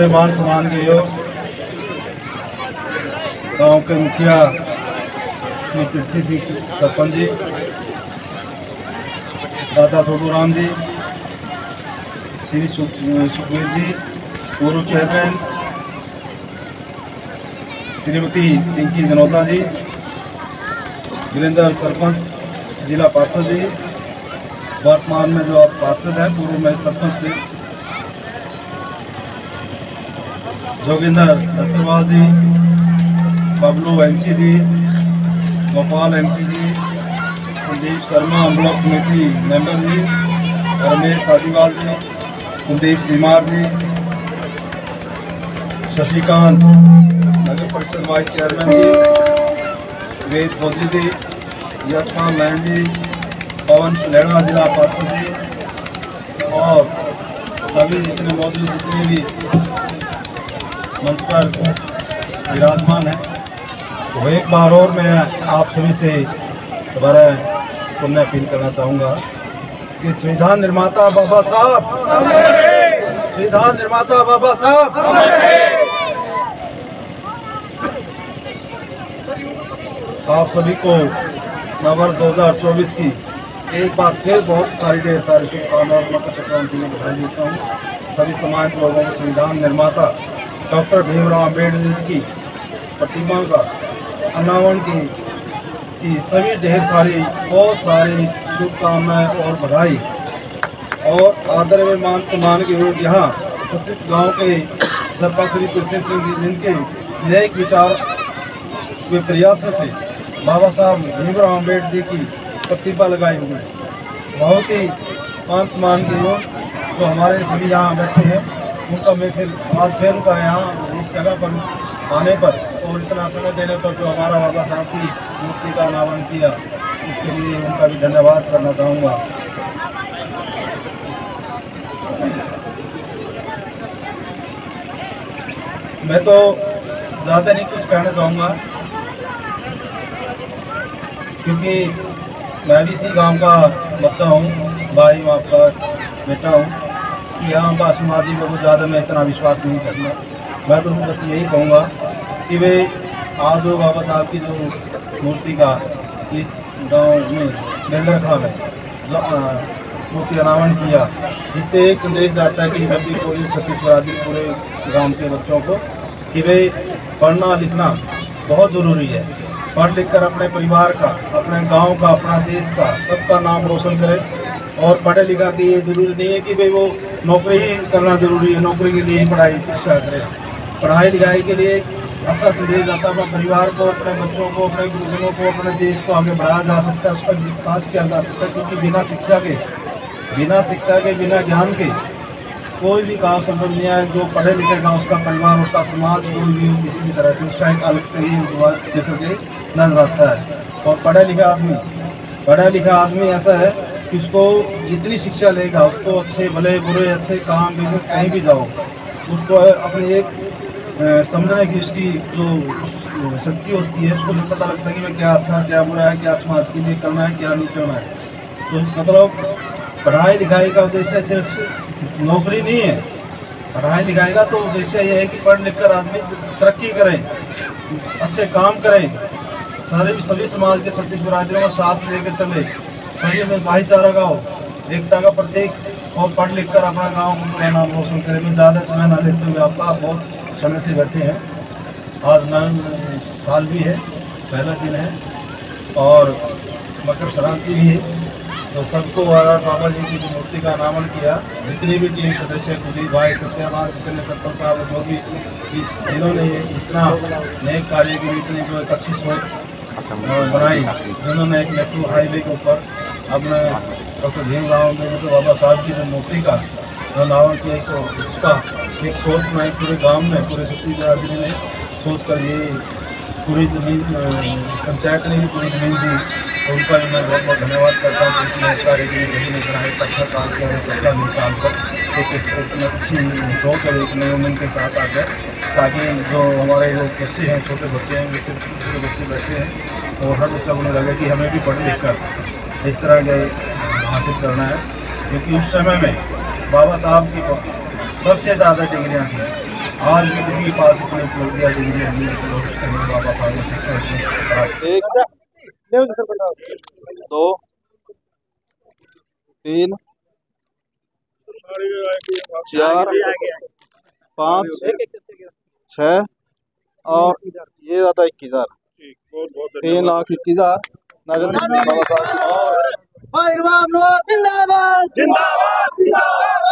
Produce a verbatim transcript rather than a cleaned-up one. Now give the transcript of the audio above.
में मान सम्मान के योग गांव के मुखिया श्री पृथ्वी सिंह सरपंच जी, दादा छोटू राम जी, श्री सुखवीर जी पूर्व चेयरमैन, श्रीमती पिंकी जनोता जी, वीरेंद्र सरपंच जिला पार्षद जी, वर्तमान में जो आप पार्षद हैं, पूर्व में सरपंच थे, Joginder Dattarwal ji, Bablu MC ji, Gopal MC ji, Sandeep Sharma block samiti member ji, Ramesh Sajiwal ji, Kuldeep Seemar ji, Shashikant नगर परिषद वाइस चेयरमैन जी, वेद फौजी जी, यशपाल लैन जी, पवन सुलेड़ा जिला पार्षद जी और सभी जितने मौजूद जितने भी मंच पर विराजमान है। तो एक बार और मैं आप सभी से दोबारा पुनः अपील करना चाहूँगा कि संविधान निर्माता बाबा साहब, संविधान निर्माता बाबा साहब, आप सभी को नववर्ष दो हज़ार चौबीस की एक बार फिर बहुत सारी ढेर सारी शुभकामनाओं को संक्रांति में बधाई देता हूँ। सभी समाज लोगों को संविधान निर्माता डॉक्टर भीमराव अम्बेडकर जी की प्रतिमा का अनावरण की, की सभी ढेर सारी बहुत सारी शुभकामनाएं और बधाई और आदर व मान सम्मान के योग यहाँ उपस्थित गांव के सरपंच श्री पृथ्वी सिंह जी, जिनके न्यायिक विचार व प्रयासों से बाबा साहब भीमराव अम्बेडकर जी की प्रतिभा लगाई हुई, बहुत ही मान सम्मान के योग तो हमारे सभी यहाँ बैठे हैं, उनका मैं फिर आज फिर उनका यहाँ इस जगह पर आने पर और इतना समय देने पर जो हमारा बाबा साहब की मूर्ति का अनावरण किया, इसके लिए उनका भी धन्यवाद करना चाहूँगा। मैं तो ज़्यादा नहीं कुछ कहना चाहूँगा, क्योंकि मैं भी इसी गांव का बच्चा हूँ, भाई वहाँ का बेटा हूँ। यहाँ का समाजी में कुछ ज़्यादा मैं इतना विश्वास नहीं करना। मैं तो बस यही कहूँगा कि वे आज जो बाबा साहब की जो मूर्ति का इस गांव में बेलरखा में मूर्ति अनावरण किया, इससे एक संदेश आता है कि सभी पूरी छत्तीस बरादरी पूरे गांव के बच्चों को कि वे पढ़ना लिखना बहुत ज़रूरी है। पढ़ लिख कर अपने परिवार का, अपने गांव का, अपना देश का, सबका नाम रोशन करें। और पढ़े लिखा के ये जरूरी नहीं है कि भाई वो नौकरी ही करना जरूरी है, नौकरी के लिए ही पढ़ाई शिक्षा करें। पढ़ाई लिखाई के लिए अच्छा संदेश आता है, अपने परिवार को, अपने बच्चों को, अपने गुरुजनों को, अपने देश को आगे बढ़ाया जा सकता है, उसका विकास किया जा सकता है। क्योंकि बिना शिक्षा के बिना शिक्षा के बिना ज्ञान के कोई भी काम संभव नहीं है। जो पढ़े लिखेगा उसका परिवार, उसका समाज, कोई भी किसी भी तरह से उसका एक अलग से ही देखो के नजर आता है। और पढ़ा लिखा आदमी पढ़ा लिखा आदमी ऐसा है कि उसको जितनी शिक्षा लेगा, उसको अच्छे भले बुरे अच्छे काम बिजनेस कहीं भी जाओ, उसको अपनी एक समझने की उसकी जो शक्ति होती है, उसको पता लगता है कि मैं क्या अच्छा क्या बुरा है, क्या समाज के लिए करना है, क्या नहीं करना है। तो मतलब पढ़ाई लिखाई का उद्देश्य सिर्फ नौकरी नहीं है। पढ़ाई लिखाई का तो उद्देश्य ये है कि पढ़ लिख कर आदमी तरक्की करें, अच्छे काम करें, सारे सभी समाज के छत्तीस बरादरियों को साथ लेकर चले, सभी में भाईचारा का हो, एकता का प्रतीक, और पढ़ लिख कर अपना गाँव को नाम रोशन करें। मैं ज़्यादा समय ना लेते हुए आपका बहुत समय से बैठे हैं, आज नए साल भी है, पहला दिन है और मकर संक्रांति भी है। तो सबको बाबा जी की मूर्ति का अनावरण किया, जितने भी टीम सदस्य, कुलदीप भाई, सत्यवान, जितने सरपंच साहब, जो भी जिन्होंने इतना नेक कार्य की, इतनी जो एक अच्छी सोच बनाई, जिन्होंने एक नेशनल हाईवे के ऊपर अपने डॉक्टर भीमराव अम्बेडकर बाबा साहब की जो मूर्ति का अनावरण किया, तो उसका एक सोच बनाई पूरे गाँव में, पूरे छत्तीस बरादरी ने सोच कर ये पूरी जमीन पंचायत ने भी पूरी जमीन दी। तो उनका भी मैं बहुत बहुत धन्यवाद करता हूँ। इसमें कार्य के लिए सभी ने कहा एक अच्छा काम किया, एक अच्छा मिसाल पर एक इतनी अच्छी सोच और एक नई उम्मीद के साथ आ गए, ताकि जो हमारे जो बच्चे हैं, छोटे बच्चे हैं, जैसे छोटे बच्चे बैठे हैं, और हर बच्चा उन्हें लगे कि हमें भी पढ़ लिख कर इस तरह के हासिल करना है। क्योंकि उस समय में बाबा साहब की सबसे ज़्यादा डिग्रियाँ थी, आज भी किसी के पास इतने उपलब्धियाँ डिग्री नहीं है, चलो उसके लिए वापस आगे शिक्षा एक दो तीन चार पाँच छः और ये रहता इक्कीस हजार तीन लाख इक्कीस हजार नगद बाबा साहब। जिंदाबाद जिंदाबाद जिंदाबाद